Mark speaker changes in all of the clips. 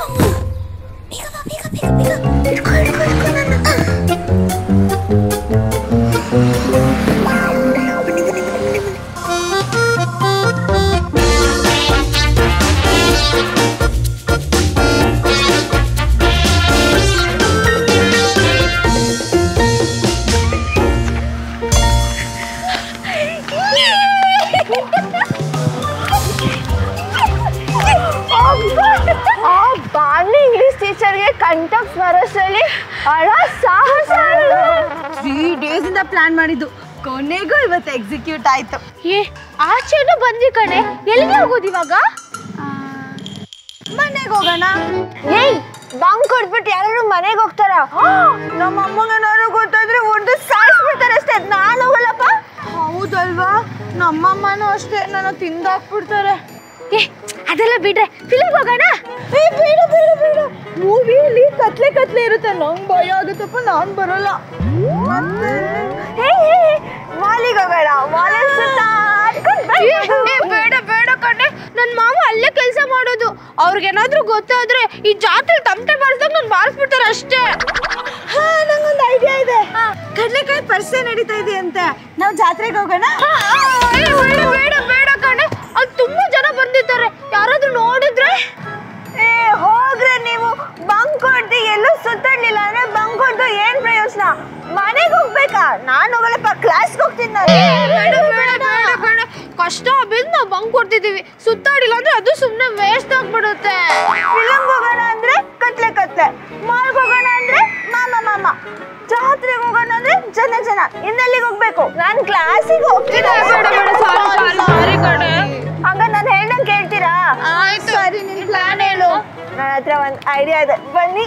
Speaker 1: ಕಂಟಕ್ ಬರೋಷ್ಟರಲ್ಲಿ ಸಾಹಸ 3 days ಇಂದ plan ಮಾಡಿದ್ದು ಕೊನೆಗೂ ಇವತ್ತು ಎಕ್ಸಿಕ್ಯೂಟ್ ಆಯ್ತು.
Speaker 2: ಆಚೆನೂ ಬಂದ್ವಿ ಕಣೆ, ಎಲ್ಲಿಗೆ ಹೋಗೋದು ಇವಾಗ?
Speaker 1: ಮನೆಗೆ ಹೋಗೋಣ. ಬಂಕ್ ಕೊಟ್ಬಿಟ್ಟು ಯಾರು ಮನೆಗೆ ಹೋಗ್ತಾರ? ನಮ್ಮ ಅಮ್ಮಗೇನಾದ್ರು ಗೊತ್ತಾದ್ರೆ ಒಂದು ಸಾಯಿಸ್ಬಿಡ್ತಾರೆ ಅಷ್ಟೇ. ನಾನು ಹೋಗಲ್ಲಪ್ಪ. ಹೌದಲ್ವಾ, ನಮ್ಮಮ್ಮನೂ ಅಷ್ಟೇ, ನಾನು ತಿಂದಾಕ್ಬಿಡ್ತಾರೆ.
Speaker 2: ಅದೆಲ್ಲ ಬಿಡ್ರೆ ಫಿಲ್ಮ್ ಹೋಗೋಣ.
Speaker 1: ಬೇಡ ಬೇಡ ಬೇಡ, ಮೂವಿಯಲ್ಲಿ ಕತ್ಲೆ ಕತ್ಲೆ ಇರುತ್ತೆ, ನಂಗೆ ಭಯ ಆಗುತ್ತಪ್ಪ, ನಾನು ಬರೋಲ್ಲ. ಮಾಲಿಗೆ ಹೋಗೋಣ.
Speaker 2: ಬೇಡ ಬೇಡ ಕಣೆ, ನನ್ನ ಮಾವ ಅಲ್ಲೇ ಕೆಲಸ ಮಾಡೋದು. ಅವ್ರಿಗೇನಾದ್ರೂ ಗೊತ್ತಾದ್ರೆ ಈ ಜಾತ್ರೆ ತಮಟೆ ಬಾರಿಸ್ದಾಗ ನಾನು ಬಾರಿಸ್ಬಿಡ್ತಾರೆ ಅಷ್ಟೇ.
Speaker 1: ನಂಗೊಂದು ಐಡಿಯಾ ಇದೆ. ಕಡ್ಲೆಕಾಯಿ ಪರಿಸೆ ನಡೀತಾ ಇದೆ ಅಂತೆ, ನಾವು ಜಾತ್ರೆಗೆ ಹೋಗೋಣ.
Speaker 2: ಬೇಡ ಬೇಡ ಬೇಡ ಕಣೆ, ಅಲ್ಲಿ ತುಂಬಾ ಜನ ಬಂದಿದ್ದಾರೆ, ಯಾರಾದ್ರೂ ನೋಡಿದ್ರೆ?
Speaker 1: ಹೋಗ್ರೆ ನೀವು. ಬಂಕ್ ಹೊಡ್ದು ಎಲ್ಲೂ ಸುತ್ತಾಡ್ಲಿಲ್ಲ ಅಂದ್ರೆ ಬಂಕ್ ಹೊಡ್ದು ಏನ್ ಪ್ರಯೋಜನ? ಮನೆಗೆ ಹೋಗ್ಬೇಕಾ? ನಾನು ಹೋಗಲ್ಲಪ್ಪ, ಕ್ಲಾಸ್ಗೆ ಹೋಗ್ತೀನಿ ನಾನು.
Speaker 2: ಬೇಡ ಬೇಡ ಬೇಡ ಕಣೆ, ಕಷ್ಟ ಬಿದ್ದು ನಾವು ಬಂಕ್ ಕೊಡ್ತಿದೀವಿ, ಸುತ್ತಾಡಿಲ್ಲ ಅಂದ್ರೆ ಅದು ಸುಮ್ಮನೆ ವೇಸ್ಟ್ ಆಗ್ಬಿಡುತ್ತೆ.
Speaker 1: ಫಿಲಮ್ಗೆ ಹೋಗೋಣ ಅಂದ್ರೆ ಕತ್ಲೆ ಕತ್ಲೆ, ಮಾಲ್ಗೆ ಹೋಗೋಣ ಅಂದ್ರೆ ಮಾಮ, ಜಾತ್ರೆಗೆ ಹೋಗೋಣ ಅಂದ್ರೆ ಜನ. ಇನ್ನೆಲ್ಲಿಗೆ ಹೋಗ್ಬೇಕು? ನಾನು ಕ್ಲಾಸಿಗೆ ಹೋಗ್ತೀನಿ. ಹಂಗ ನಾನು ಹೇಳ್ದಂಗೆ ಕೇಳ್ತೀರಾ?
Speaker 2: ಸರಿ, ನಿನ್ ಪ್ಲಾನ್ ಹೇಳು.
Speaker 1: ನನ್ನ ಹತ್ರ ಒಂದು ಐಡಿಯಾ ಇದೆ, ಬನ್ನಿ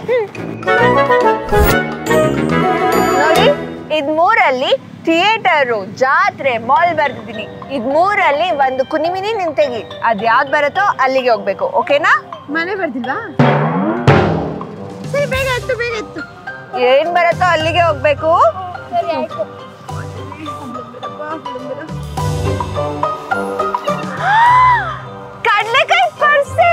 Speaker 1: ನೋಡಿ. ಇದ್ 3 ಥಿಯೇಟರು, ಜಾತ್ರೆ, ಮಾಲ್ ಬರ್ತಿದ್ದೀನಿ. ಇದ್ 3 ಒಂದು ಕುನಿಮಿನಿ ನಿನ್ ತೆಗಿ, ಅದ್ ಯಾವ್ದು ಬರುತ್ತೋ ಅಲ್ಲಿಗೆ ಹೋಗ್ಬೇಕು. ಓಕೆನಾ?
Speaker 2: ಮನೆ ಬರ್ತಿಲ್ವಾ? ಸರಿ, ಬೇಗ ಎತ್ತು.
Speaker 1: ಏನ್ ಬರುತ್ತೋ ಅಲ್ಲಿಗೆ ಹೋಗ್ಬೇಕು.
Speaker 2: ಸರಿ ಆಯ್ತು.
Speaker 1: ಕಡ್ಲೆಕಾಯಿ ಪರ್ಸೆ.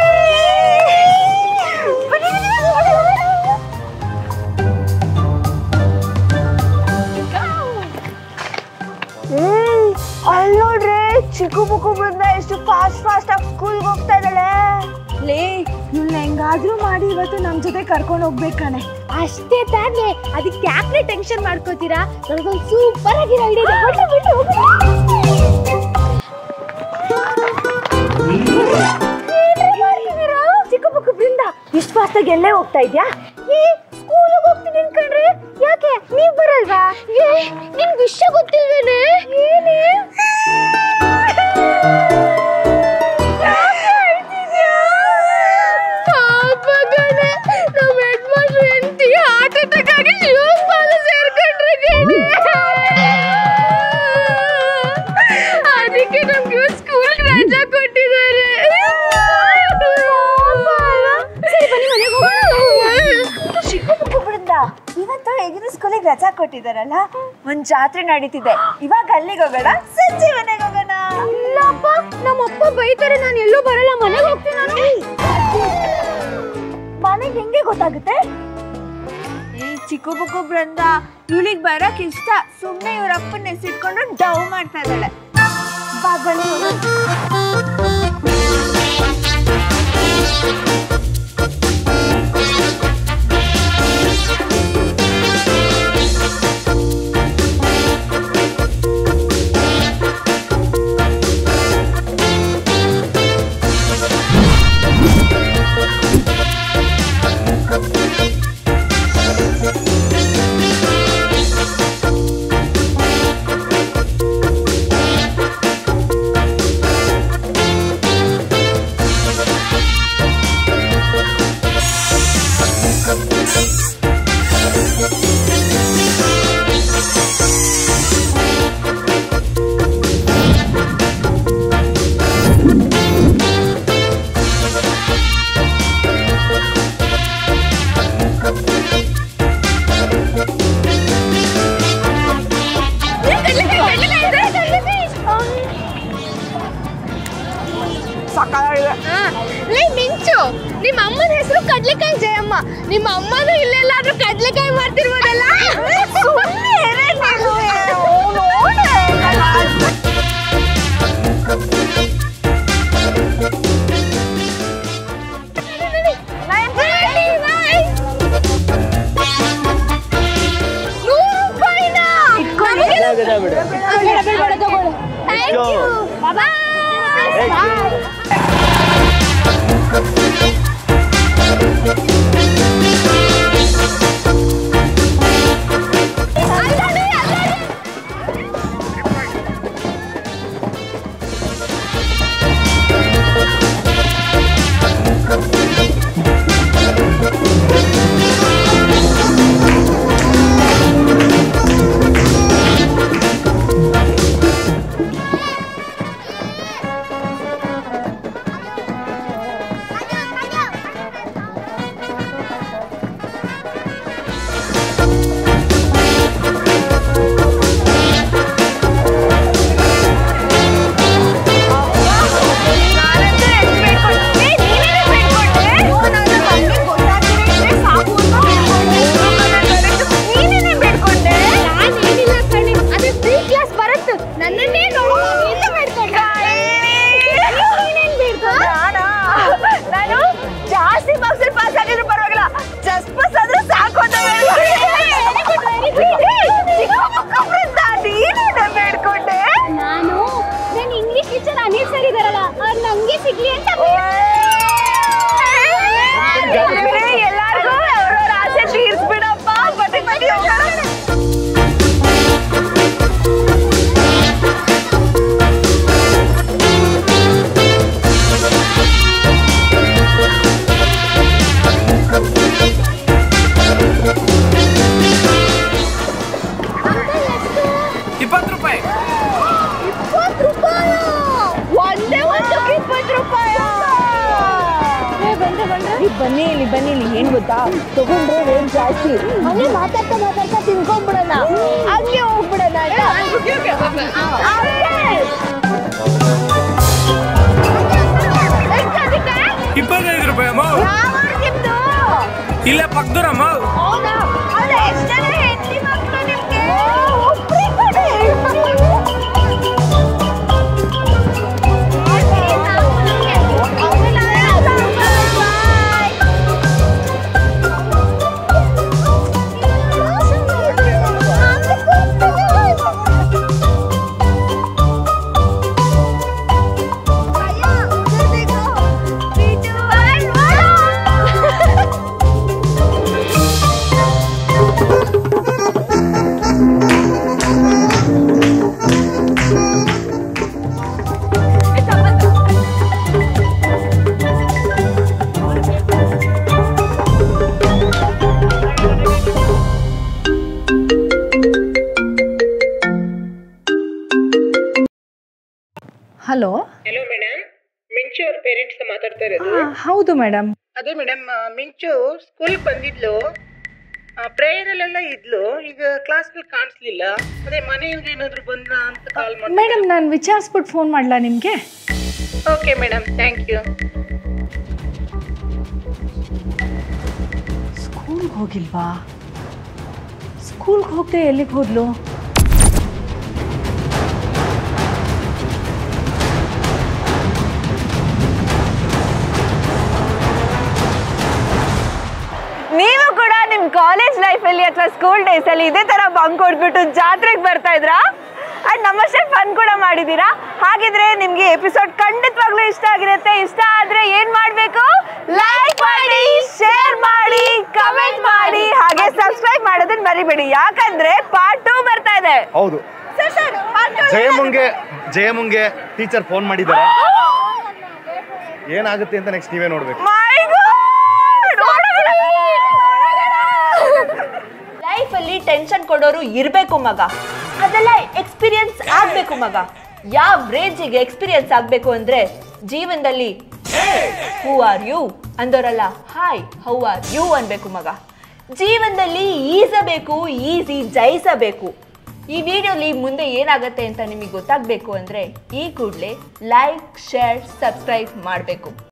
Speaker 1: ಅಲ್ಲಿ ನೋಡ್ರಿ, ಚಿಕ್ಕು ಬುಕ್ಕು ಬೃಂದ ಎಷ್ಟು ಫಾಸ್ಟ್ ಆಗಿ ಸ್ಕೂಲ್ಗೆ ಹೋಗ್ತಾ ಇದ್ದಾಳೆ. ಇವ್ನ ಹೆಂಗಾದ್ರೂ ಮಾಡಿ ಇವತ್ತು ನಮ್ ಜೊತೆ ಕರ್ಕೊಂಡು ಹೋಗ್ಬೇಕಣೆ.
Speaker 2: ಅಷ್ಟೇ ತಾನೇ, ಅದಕ್ಕೆ ಯಾಕೆ ಟೆನ್ಷನ್ ಮಾಡ್ಕೋತೀರಾ? ನನಗೊಂದು ಸೂಪರ್ ಆಗಿರೋ ಐಡಿಯಾ ಇದೆ.
Speaker 1: ಚಿಕ್ಕ ಬುಕ್ಕು ಬೃಂದ, ಇಷ್ಟು ಫಾಸ್ಟ್ ಆಗಿ ಎಲ್ಲೇ ಹೋಗ್ತಾ ಇದ್ಯಾ? ಸ್ಕೂಲಿಗೆ ಹೋಗ್ತೀನಿ ಅನ್ಕೊಂಡ್ರಿ, ಯಾಕೆ ನೀವ್ ಬರಲ್ವಾ?
Speaker 2: ನಿನ್ ವಿಷಯ ಗೊತ್ತಿಲ್ವೇನೆ?
Speaker 1: ಏನೇ
Speaker 2: ಅದಕ್ಕೆ ನಮ್ಗೆ ಸ್ಕೂಲ್ ರಜಾ ಕೊಟ್ಟಿದ್ದಾರೆ.
Speaker 1: ಚಿಕ್ಕ ಬುಕ್ಕು ಬೃಂದ, ಇವತ್ತು ಹೇಗಿದ್ರು ಸ್ಕೂಲಿಗೆ ರಜಾ ಕೊಟ್ಟಿದಾರಲ್ಲ, ಒಂದ್ ಜಾತ್ರೆ ನಡೀತಿದೆ. ಇವಾಗ ಅಲ್ಲಿಗೆ ಹೋಗೋಣ, ಸಂಜೆ ಮನೆಗೆ ಹೋಗೋಣ.
Speaker 2: ಇಲ್ಲಪ್ಪ, ನಮ್ಮಪ್ಪ ಬೈತಾರೆ, ನಾನು ಎಲ್ಲೂ ಬರಲ್ಲ, ಮನೆಗೆ ಹೋಗ್ತೀನಿ.
Speaker 1: ಮನೆಗೆ ಹೆಂಗೆ ಗೊತ್ತಾಗುತ್ತೆ? ಚಿಕ್ಕ ಬುಕ್ಕು ಬೃಂದ, ಇವಳಿಗೆ ಬರಕ್ ಇಷ್ಟ, ಸುಮ್ಮನೆ ಇವ್ರ ಅಪ್ಪನ ಹೆಸರಿಟ್ಕೊಂಡು ಡವ್ ಮಾಡ್ತಾ ಇದ್ದಾಳೆ. ಬನ್ನಿ
Speaker 2: ನಿಮ್ಮ ಅಮ್ಮನ ಹೆಸರು ಕಡ್ಲೆಕಾಯಿ ಜಯಮ್ಮ. ನಿಮ್ಮ ಅಮ್ಮನೂ ಇಲ್ಲೆಲ್ಲಾದ್ರೂ ಕಡ್ಲೆಕಾಯಿ ಮಾಡ್ತಿರ್ಬೋದಲ್ಲ.
Speaker 1: ಎಲ್ಲಾರ್ಗೂ ಅವ್ರವ್ರ ಆಸೆ ತೀರ್ಸ್ಬಿಡಪ್ಪ. ಬದಿ ಬದಿ ಬನ್ನಿ ಇಲ್ಲಿ ಬನ್ನಿ ಇಲ್ಲಿ ಏನ್ ಗೊತ್ತಾ, ತಗೊಂಡ್ರೆ ರೇಟ್ ಜಾಸ್ತಿ. ಮನೆ ಮಾತಾಡ್ತಾ ಮಾತಾಡ್ತಾ ತಿನ್ಕೊಂಡ್ಬಿಡೋಣ, ಹಂಗೆ ಹೋಗ್ಬಿಡೋಣ.
Speaker 3: ₹25 ಅಮ್ಮ. ಇಲ್ಲ ಪಕ್ಕದೂರಮ್ಮ.
Speaker 1: ಹಲೋ
Speaker 4: ಹಲೋ ಮೇಡಮ್, ಮಿಂಚು ಅವ್ರ ಪೇರೆಂಟ್ಸ್ ಮಾತಾಡ್ತಾ ಇರೋದು?
Speaker 1: ಹೌದು ಮೇಡಮ್.
Speaker 4: ಅದೇ ಮೇಡಮ್, ಮಿಂಚು ಸ್ಕೂಲ್ಗೆ ಬಂದಿದ್ಲು, ಪ್ರೇಯರಲ್ಲೆಲ್ಲ ಇದ್ಲು, ಈಗ ಕ್ಲಾಸ್ನಲ್ಲಿ ಕಾಣಿಸ್ಲಿಲ್ಲ. ಅದೇ ಮನೆಯಿಂದ ಏನಾದ್ರು ಬಂದ್ರ ಅಂತ ಕಾಲ್ ಮಾಡಿ.
Speaker 1: ಮೇಡಮ್ ನಾನು ವಿಚಾರಿಸ್ಬಿಟ್ಟು ಫೋನ್ ಮಾಡಲಾ ನಿಮಗೆ?
Speaker 4: Okay madam, thank you.
Speaker 1: ಸ್ಕೂಲ್ಗೆ ಹೋಗಿಲ್ವಾ? ಸ್ಕೂಲ್ಗೆ ಹೋಗದೆ ಎಲ್ಲಿಗೆ ಹೋದ್ಲು? ನೀವು ಕೂಡ ನಿಮ್ಮ ಕಾಲೇಜ್ ಲೈಫಲ್ಲಿ ಅಥವಾ ಸ್ಕೂಲ್ ಡೇಸಲ್ಲಿ ಇದೇ ಥರ ಬಂಕ್ ಹೊಡೆದ್ಬಿಟ್ಟು ಜಾತ್ರೆಗೆ ಬರ್ತಾ ಇದ್ರಾ? ಆ್ಯಂಡ್ ನಮ್ಮಷ್ಟೇ ಫನ್ ಕೂಡ ಮಾಡಿದ್ದೀರಾ? ಹಾಗಿದ್ರೆ ನಿಮಗೆ ಎಪಿಸೋಡ್ ಖಂಡಿತವಾಗ್ಲೂ ಇಷ್ಟ ಆಗಿರುತ್ತೆ. ಇಷ್ಟ ಆದರೆ ಏನು ಮಾಡಬೇಕು? ಲೈಕ್ ಮಾಡಿ, ಶೇರ್ ಮಾಡಿ, ಕಮೆಂಟ್ ಮಾಡಿ, ಹಾಗೆ ಸಬ್ಸ್ಕ್ರೈಬ್ ಮಾಡೋದನ್ನ ಮರಿಬೇಡಿ. ಯಾಕಂದ್ರೆ ಪಾರ್ಟ್ 2 ಬರ್ತಾ ಇದೆ.
Speaker 5: ಹೌದು, ಜಯಮುಂಗೆ ಟೀಚರ್ ಫೋನ್ ಮಾಡಿದ್ದಾರೆ. ಏನಾಗುತ್ತೆ ಅಂತ ನೆಕ್ಸ್ಟ್ ನೀವೇ ನೋಡ್ಬೇಕು.
Speaker 1: ಲೈಫಲ್ಲಿ ಟೆನ್ಷನ್ ಕೊಡೋರು ಇರಬೇಕು ಮಗ, ಅದೆಲ್ಲ ಎಕ್ಸ್ಪೀರಿಯನ್ಸ್ ಆಗಬೇಕು ಮಗ. ಯಾವ ರೇಂಜಿಗೆ ಎಕ್ಸ್ಪೀರಿಯನ್ಸ್ ಆಗಬೇಕು ಅಂದರೆ ಜೀವನದಲ್ಲಿ ಹೂ ಆರ್ ಯು ಅಂದೋರಲ್ಲ, ಹಾಯ್ ಹೌ ಆರ್ ಯು ಅನ್ಬೇಕು ಮಗ. ಜೀವನದಲ್ಲಿ ಈಸಬೇಕು, ಈಸಿ ಜಯಿಸಬೇಕು. ಈ ವಿಡಿಯೋಲಿ ಮುಂದೆ ಏನಾಗುತ್ತೆ ಅಂತ ನಿಮಗೆ ಗೊತ್ತಾಗಬೇಕು ಅಂದರೆ ಈ ಕೂಡಲೇ ಲೈಕ್, ಶೇರ್, ಸಬ್ಸ್ಕ್ರೈಬ್ ಮಾಡಬೇಕು.